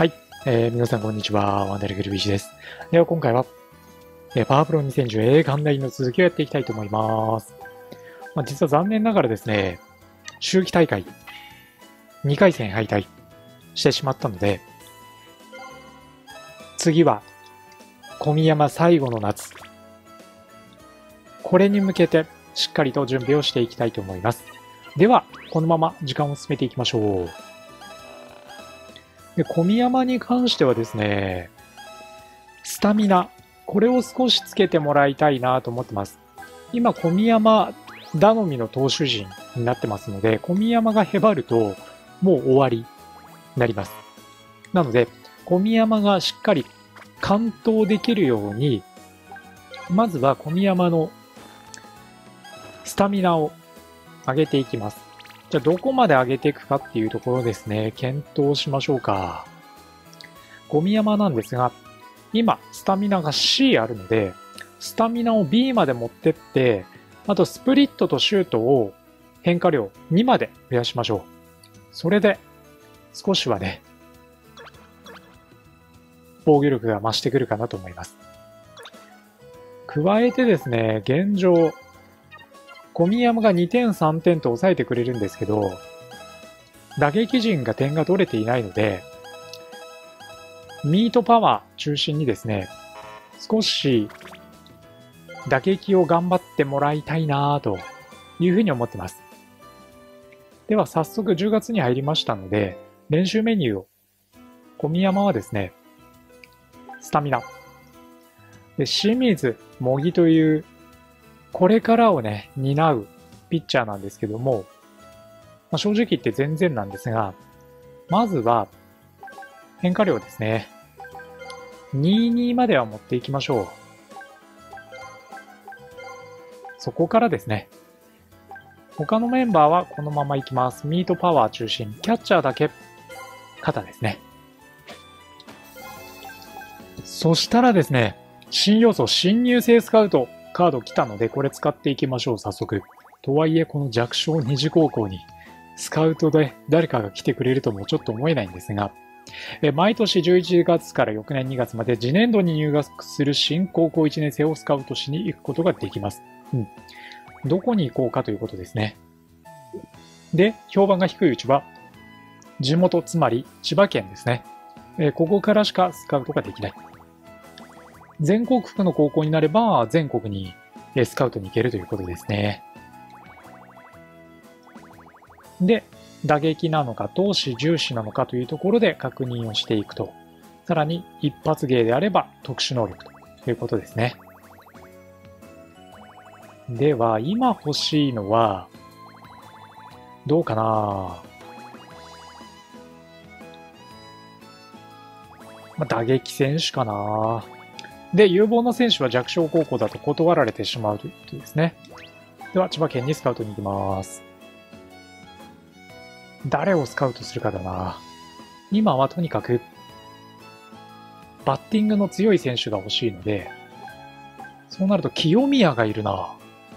はい、皆さんこんにちは。ワンダルグルビーチです。では今回は、パワープロ2010映画館内の続きをやっていきたいと思います。実は残念ながらですね、秋季大会2回戦敗退してしまったので、次は小宮山最後の夏。これに向けてしっかりと準備をしていきたいと思います。では、このまま時間を進めていきましょう。で、小宮山に関してはですね、スタミナ、これを少しつけてもらいたいなと思ってます。今、小宮山頼みの投手陣になってますので、小宮山がへばると、もう終わりになります。なので、小宮山がしっかり完投できるように、まずは小宮山のスタミナを上げていきます。じゃあどこまで上げていくかっていうところですね、検討しましょうか。小宮山なんですが、今、スタミナが C あるので、スタミナを B まで持ってって、あとスプリットとシュートを変化量2まで増やしましょう。それで、少しはね、防御力が増してくるかなと思います。加えてですね、現状、小宮山が2点3点と抑えてくれるんですけど、打撃陣が点が取れていないので、ミートパワー中心にですね、少し打撃を頑張ってもらいたいなというふうに思ってます。では早速10月に入りましたので、練習メニューを、小宮山はですね、スタミナ。で、清水模擬というこれからをね、担うピッチャーなんですけども、正直言って全然なんですが、まずは変化量ですね。22までは持っていきましょう。そこからですね。他のメンバーはこのままいきます。ミートパワー中心。キャッチャーだけ肩ですね。そしたらですね、新要素、新入生スカウト。カード来たので、これ使っていきましょう、早速。とはいえ、この弱小二次高校に、スカウトで誰かが来てくれるともちょっと思えないんですが、毎年11月から翌年2月まで、次年度に入学する新高校1年生をスカウトしに行くことができます。どこに行こうかということですね。で、評判が低いうちは、地元、つまり千葉県ですね。ここからしかスカウトができない。全国区の高校になれば全国にスカウトに行けるということですね。で、打撃なのか投手重視なのかというところで確認をしていくと。さらに一発芸であれば特殊能力ということですね。では、今欲しいのは、どうかな。打撃選手かな。で、有望な選手は弱小高校だと断られてしまうということですね。では、千葉県にスカウトに行きます。誰をスカウトするかだな。今はとにかく、バッティングの強い選手が欲しいので、そうなると清宮がいるな。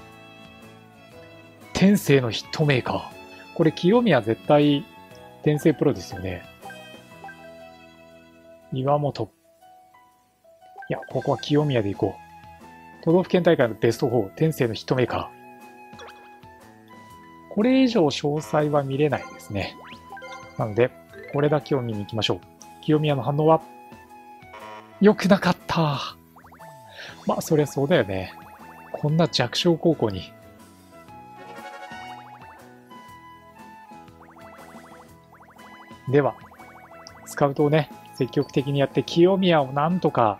天性のヒットメーカー。これ清宮絶対、天性プロですよね。岩本。いや、ここは清宮で行こう。都道府県大会のベスト4、天性のヒットメーカー。これ以上詳細は見れないですね。なので、これだけを見に行きましょう。清宮の反応は、良くなかった。まあ、そりゃそうだよね。こんな弱小高校に。では、スカウトをね、積極的にやって清宮をなんとか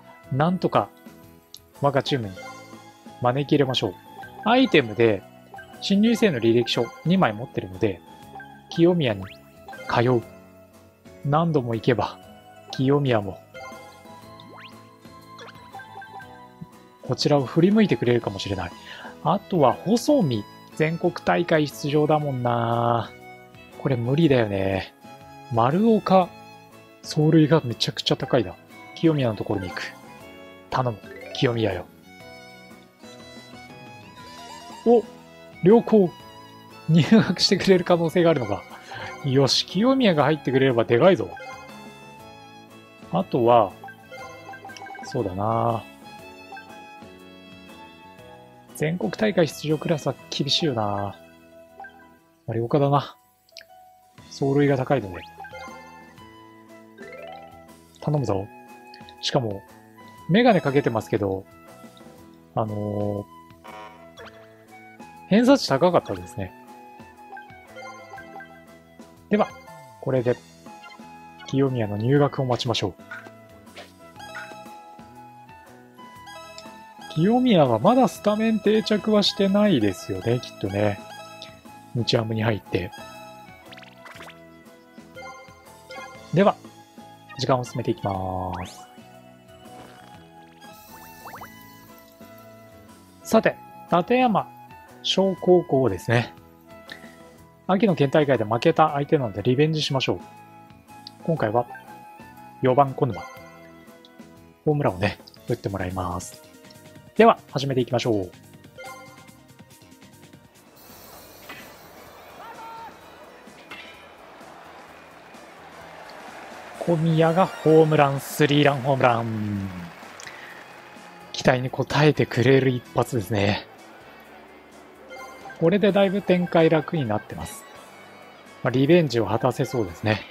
我がチームに招き入れましょう。アイテムで新入生の履歴書2枚持ってるので、清宮に通う。何度も行けば、清宮もこちらを振り向いてくれるかもしれない。あとは細見、全国大会出場だもんな。これ無理だよね。丸岡、走塁がめちゃくちゃ高いな。清宮のところに行く。頼む、清宮よ。お、良好。入学してくれる可能性があるのか。よし、清宮が入ってくれればでかいぞ。 あとは、そうだな。全国大会出場クラスは厳しいよな。有岡だな。走塁が高いので。頼むぞ。しかも、メガネかけてますけど、偏差値高かったですね。では、これで、清宮の入学を待ちましょう。清宮はまだスタメン定着はしてないですよね、きっとね。日ハムに入って。では、時間を進めていきます。さて、立山小高校ですね。秋の県大会で負けた相手なのでリベンジしましょう。今回は4番小沼。ホームランをね、打ってもらいます。では、始めていきましょう。小宮がホームラン、スリーランホームラン。期待に応えてくれる一発ですね。これでだいぶ展開楽になってます。リベンジを果たせそうですね。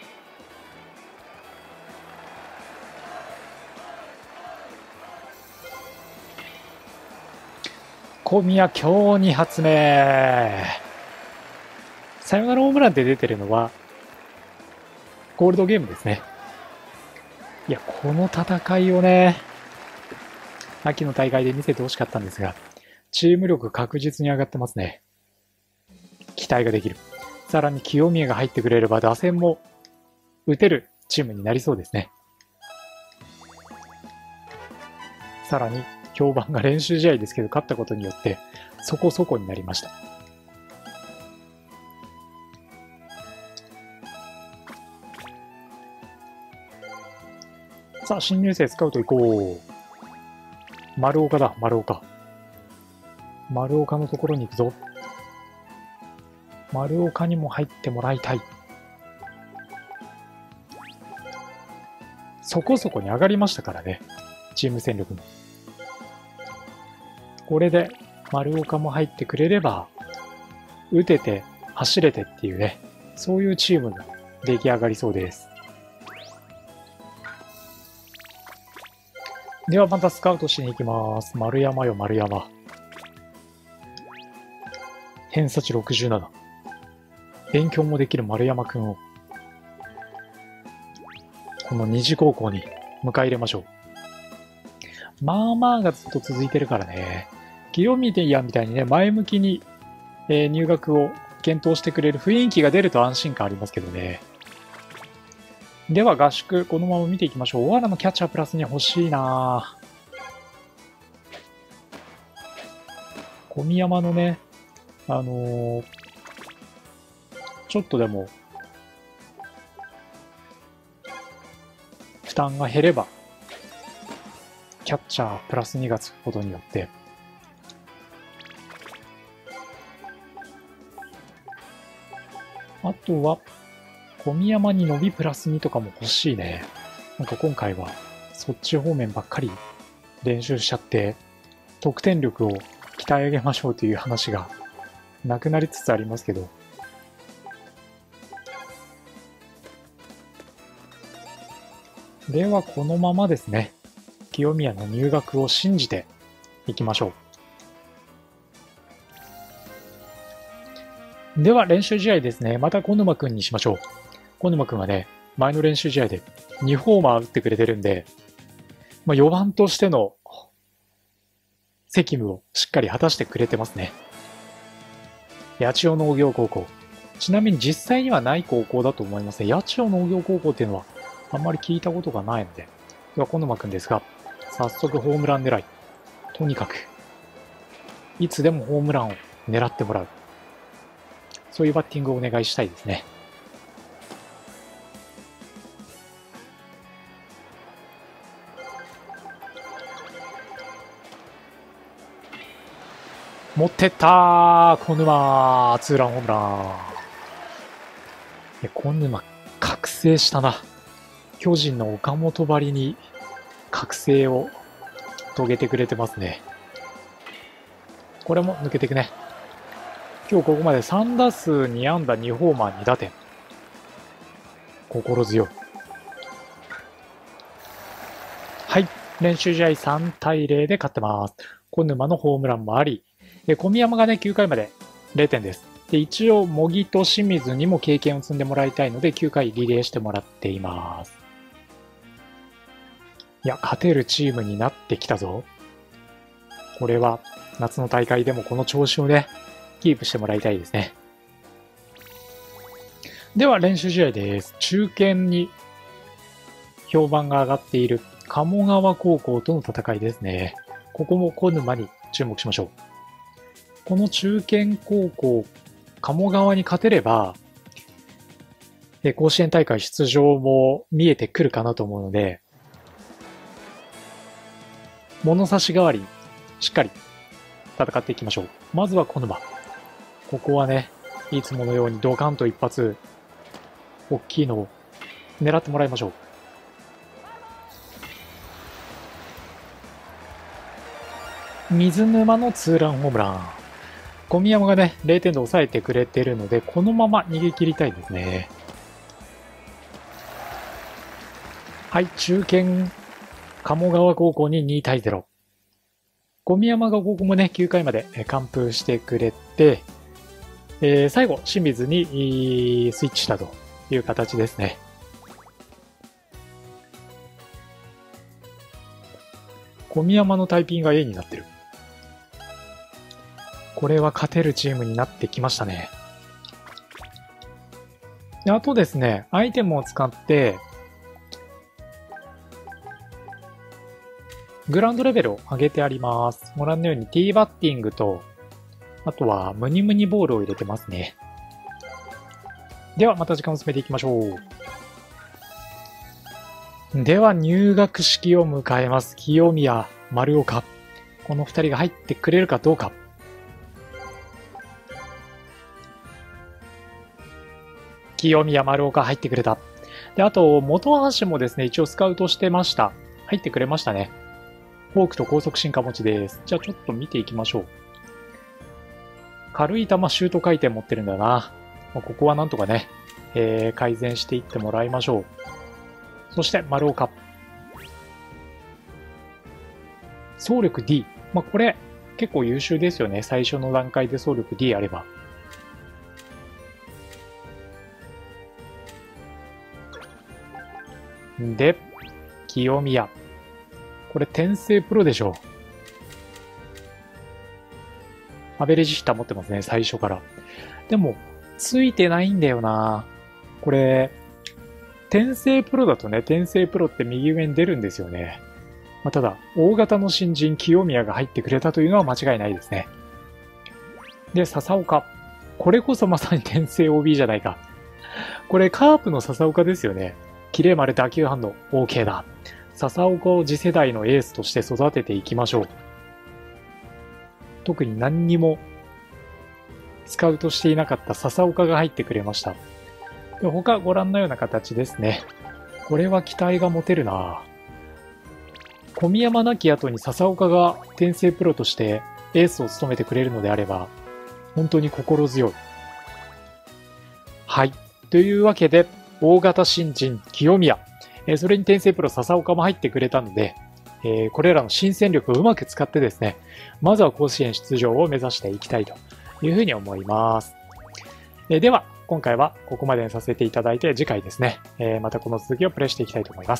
小宮今日2発目。サヨナラホームランって出てるのはゴールドゲームですね。いや、この戦いをね、秋の大会で見せてほしかったんですが、チーム力確実に上がってますね。期待ができる。さらに清宮が入ってくれれば打線も打てるチームになりそうですね。さらに評判が練習試合ですけど勝ったことによってそこそこになりました。さあ、新入生スカウト行こう。丸岡だ、丸岡。丸岡のところに行くぞ。丸岡にも入ってもらいたい。そこそこに上がりましたからね。チーム戦力も。これで丸岡も入ってくれれば、打てて走れてっていうね、そういうチームが出来上がりそうです。ではまたスカウトしに行きます。丸山よ、丸山。偏差値67。勉強もできる丸山くんを、この二次高校に迎え入れましょう。まあまあがずっと続いてるからね。清宮みたいにね、前向きに、入学を検討してくれる雰囲気が出ると安心感ありますけどね。では合宿、このまま見ていきましょう。小原のキャッチャープラスに欲しいな。小宮山のね、ちょっとでも、負担が減れば、キャッチャープラス2がつくことによって、あとは、小宮山に伸びプラス2とかも欲しいね。なんか今回は、そっち方面ばっかり練習しちゃって、得点力を鍛え上げましょうという話がなくなりつつありますけど、ではこのままですね、清宮の入学を信じていきましょう。では練習試合ですね、また小沼くんにしましょう。小沼くんはね、前の練習試合で2ホーマー打ってくれてるんで、4番としての責務をしっかり果たしてくれてますね。八千代農業高校。ちなみに実際にはない高校だと思いますね。八千代農業高校っていうのはあんまり聞いたことがないので。では、小沼くんですが、早速ホームラン狙い。とにかく、いつでもホームランを狙ってもらう。そういうバッティングをお願いしたいですね。持ってったー小沼ツーランホームラン。小沼、覚醒したな。 巨人の岡本ばりに覚醒を遂げてくれてますね。これも抜けていくね。今日ここまで3打数2安打2ホーマー2打点。心強い。はい。練習試合3対0で勝ってます。小沼のホームランもあり、小宮山がね、9回まで0点です。で、一応、茂木と清水にも経験を積んでもらいたいので、9回リレーしてもらっています。いや、勝てるチームになってきたぞ。これは、夏の大会でもこの調子をね、キープしてもらいたいですね。では、練習試合です。中堅に評判が上がっている鴨川高校との戦いですね。ここも小沼に注目しましょう。この中堅高校、鴨川に勝てれば、甲子園大会出場も見えてくるかなと思うので、物差し代わりにしっかり戦っていきましょう。まずは小沼。ここはね、いつものようにドカンと一発、大きいのを狙ってもらいましょう。水沼のツーランホームラン。小宮山がね、0点で抑えてくれてるので、このまま逃げ切りたいですね。はい、中堅、鴨川高校に2対0。小宮山がここもね、9回まで完封してくれて、最後、清水にスイッチしたという形ですね。小宮山のタイピングが A になってる。これは勝てるチームになってきましたね。で、あとですね、アイテムを使って、グラウンドレベルを上げてあります。ご覧のようにティーバッティングと、あとはムニムニボールを入れてますね。では、また時間を進めていきましょう。では、入学式を迎えます。清宮、丸岡。この二人が入ってくれるかどうか。清宮、丸岡入ってくれた。で、あと、本橋もですね、一応スカウトしてました。入ってくれましたね。フォークと高速進化持ちです。じゃあちょっと見ていきましょう。軽い球シュート回転持ってるんだよな。ここはなんとかね、改善していってもらいましょう。そして、丸岡。走力 D。これ、結構優秀ですよね。最初の段階で走力 D あれば。で、清宮。これ、転生プロでしょ。アベレージヒッター持ってますね、最初から。でも、ついてないんだよな。これ、転生プロだとね、転生プロって右上に出るんですよね。ただ、大型の新人、清宮が入ってくれたというのは間違いないですね。で、笹岡。これこそまさに転生 OB じゃないか。これ、カープの笹岡ですよね。綺麗丸打球反応、OK だ。笹岡を次世代のエースとして育てていきましょう。特に何にもスカウトしていなかった笹岡が入ってくれました。で他ご覧のような形ですね。これは期待が持てるな。小宮山亡き後に笹岡が転生プロとしてエースを務めてくれるのであれば、本当に心強い。はい。というわけで、大型新人清宮、それに転生プロ笹岡も入ってくれたので、これらの新戦力をうまく使ってですね、まずは甲子園出場を目指していきたいというふうに思います。では、今回はここまでにさせていただいて、次回ですね、またこの続きをプレイしていきたいと思います。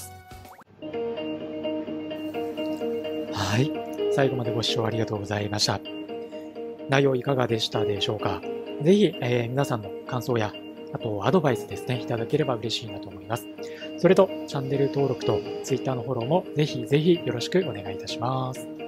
はい。最後までご視聴ありがとうございました。内容いかがでしたでしょうか。ぜひ、皆さんの感想や、あとアドバイスですね、いただければ嬉しいなと思います。それと、チャンネル登録と Twitter のフォローもぜひぜひよろしくお願いいたします。